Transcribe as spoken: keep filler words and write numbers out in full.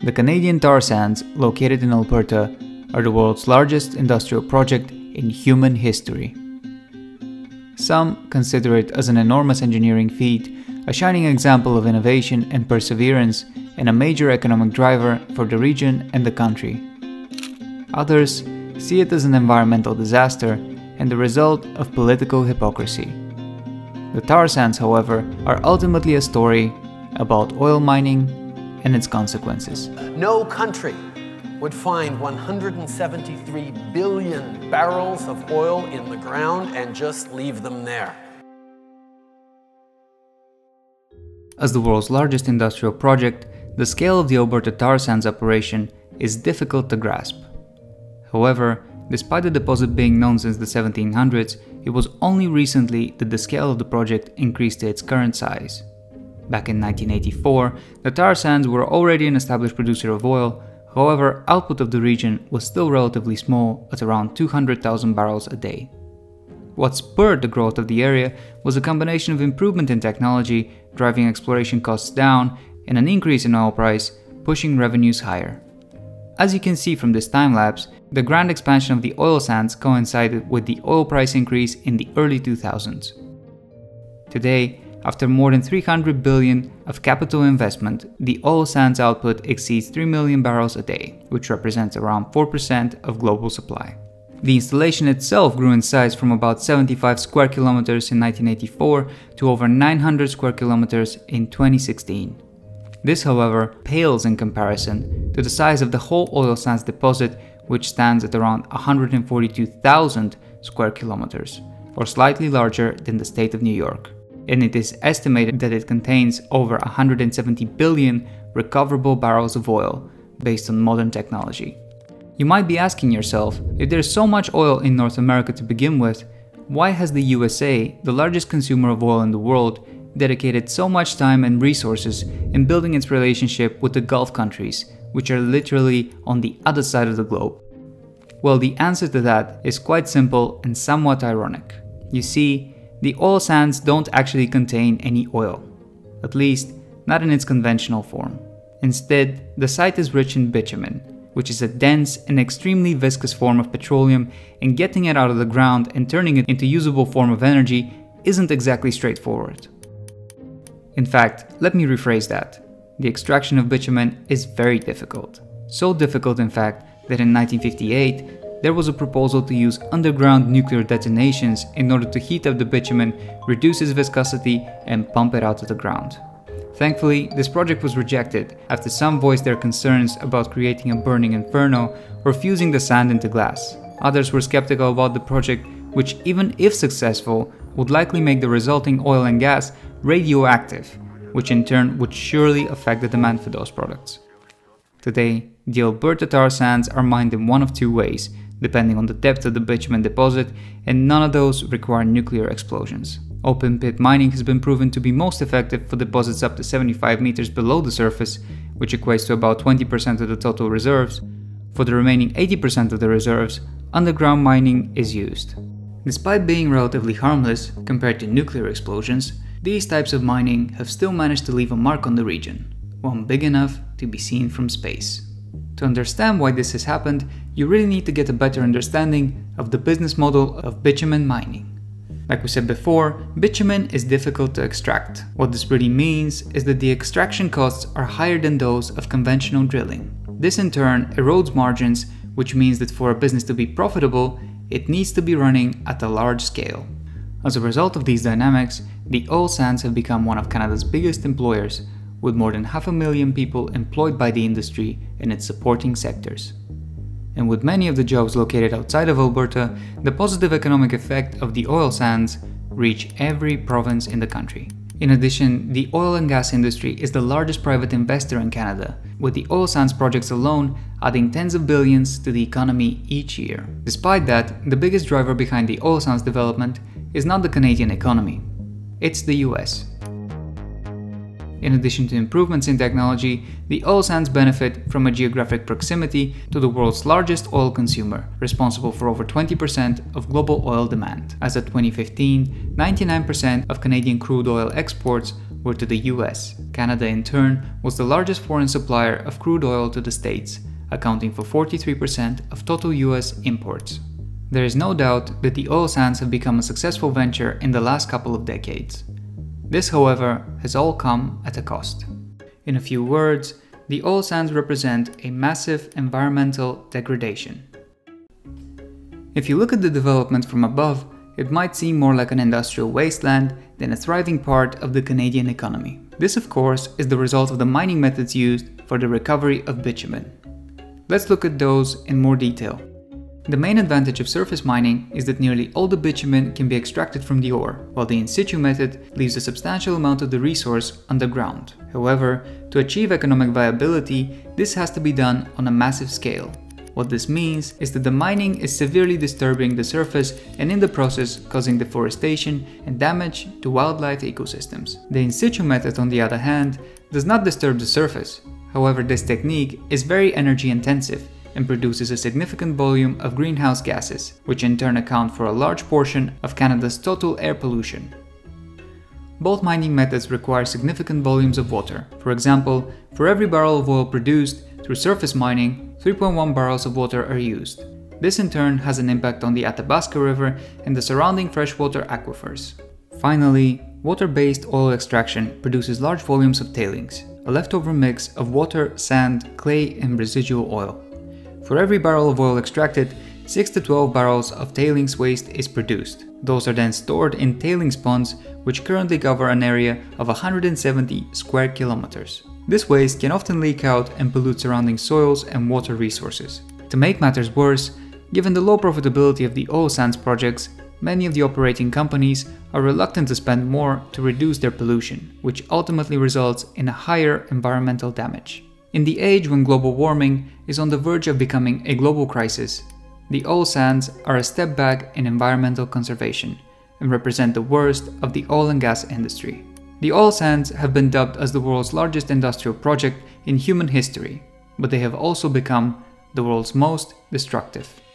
The Canadian tar sands, located in Alberta, are the world's largest industrial project in human history. Some consider it as an enormous engineering feat, a shining example of innovation and perseverance, and a major economic driver for the region and the country. Others see it as an environmental disaster and the result of political hypocrisy. The tar sands, however, are ultimately a story about oil mining and its consequences. No country would find one hundred seventy-three billion barrels of oil in the ground and just leave them there. As the world's largest industrial project, the scale of the Alberta tar sands operation is difficult to grasp. However, despite the deposit being known since the seventeen hundreds, it was only recently that the scale of the project increased to its current size. Back in nineteen eighty-four, the tar sands were already an established producer of oil. However, output of the region was still relatively small at around two hundred thousand barrels a day. What spurred the growth of the area was a combination of improvement in technology, driving exploration costs down, and an increase in oil price, pushing revenues higher. As you can see from this time-lapse, the grand expansion of the oil sands coincided with the oil price increase in the early two thousands. Today, after more than three hundred billion dollars of capital investment, the oil sands output exceeds three million barrels a day, which represents around four percent of global supply. The installation itself grew in size from about seventy-five square kilometers in nineteen eighty-four to over nine hundred square kilometers in twenty sixteen. This, however, pales in comparison to the size of the whole oil sands deposit, which stands at around one hundred forty-two thousand square kilometers, or slightly larger than the state of New York. And it is estimated that it contains over one hundred seventy billion recoverable barrels of oil based on modern technology. You might be asking yourself, if there's so much oil in North America to begin with, why has the U S A, the largest consumer of oil in the world, dedicated so much time and resources in building its relationship with the Gulf countries, which are literally on the other side of the globe? Well, the answer to that is quite simple and somewhat ironic. You see, the oil sands don't actually contain any oil, at least not in its conventional form. Instead, the site is rich in bitumen, which is a dense and extremely viscous form of petroleum, and getting it out of the ground and turning it into a usable form of energy isn't exactly straightforward. In fact, let me rephrase that. The extraction of bitumen is very difficult. So difficult, in fact, that in nineteen fifty-eight, there was a proposal to use underground nuclear detonations in order to heat up the bitumen, reduce its viscosity, and pump it out of the ground. Thankfully, this project was rejected after some voiced their concerns about creating a burning inferno or fusing the sand into glass. Others were skeptical about the project, which, even if successful, would likely make the resulting oil and gas radioactive, which in turn would surely affect the demand for those products. Today, the Alberta tar sands are mined in one of two ways, depending on the depth of the bitumen deposit, and none of those require nuclear explosions. Open pit mining has been proven to be most effective for deposits up to seventy-five meters below the surface, which equates to about twenty percent of the total reserves. For the remaining eighty percent of the reserves, underground mining is used. Despite being relatively harmless compared to nuclear explosions, these types of mining have still managed to leave a mark on the region, one big enough to be seen from space. To understand why this has happened, you really need to get a better understanding of the business model of bitumen mining. Like we said before, bitumen is difficult to extract. What this really means is that the extraction costs are higher than those of conventional drilling. This in turn erodes margins, which means that for a business to be profitable, it needs to be running at a large scale. As a result of these dynamics, the oil sands have become one of Canada's biggest employers, with more than half a million people employed by the industry and its supporting sectors. And with many of the jobs located outside of Alberta, the positive economic effect of the oil sands reach every province in the country. In addition, the oil and gas industry is the largest private investor in Canada, with the oil sands projects alone adding tens of billions to the economy each year. Despite that, the biggest driver behind the oil sands development is not the Canadian economy, it's the U S. In addition to improvements in technology, the oil sands benefit from a geographic proximity to the world's largest oil consumer, responsible for over twenty percent of global oil demand. As of twenty fifteen, ninety-nine percent of Canadian crude oil exports were to the U S. Canada, in turn, was the largest foreign supplier of crude oil to the States, accounting for forty-three percent of total U S imports. There is no doubt that the oil sands have become a successful venture in the last couple of decades. This, however, has all come at a cost. In a few words, the oil sands represent a massive environmental degradation. If you look at the development from above, it might seem more like an industrial wasteland than a thriving part of the Canadian economy. This, of course, is the result of the mining methods used for the recovery of bitumen. Let's look at those in more detail. The main advantage of surface mining is that nearly all the bitumen can be extracted from the ore, while the in situ method leaves a substantial amount of the resource underground. However, to achieve economic viability, this has to be done on a massive scale. What this means is that the mining is severely disturbing the surface and in the process causing deforestation and damage to wildlife ecosystems. The in situ method, on the other hand, does not disturb the surface. However, this technique is very energy intensive and produces a significant volume of greenhouse gases, which in turn account for a large portion of Canada's total air pollution. Both mining methods require significant volumes of water. For example, for every barrel of oil produced through surface mining, three point one barrels of water are used. This in turn has an impact on the Athabasca River and the surrounding freshwater aquifers. Finally, water-based oil extraction produces large volumes of tailings, a leftover mix of water, sand, clay, and residual oil. For every barrel of oil extracted, six to twelve barrels of tailings waste is produced. Those are then stored in tailings ponds, which currently cover an area of one hundred seventy square kilometers. This waste can often leak out and pollute surrounding soils and water resources. To make matters worse, given the low profitability of the oil sands projects, many of the operating companies are reluctant to spend more to reduce their pollution, which ultimately results in a higher environmental damage. In the age when global warming is on the verge of becoming a global crisis, the oil sands are a step back in environmental conservation and represent the worst of the oil and gas industry. The oil sands have been dubbed as the world's largest industrial project in human history, but they have also become the world's most destructive.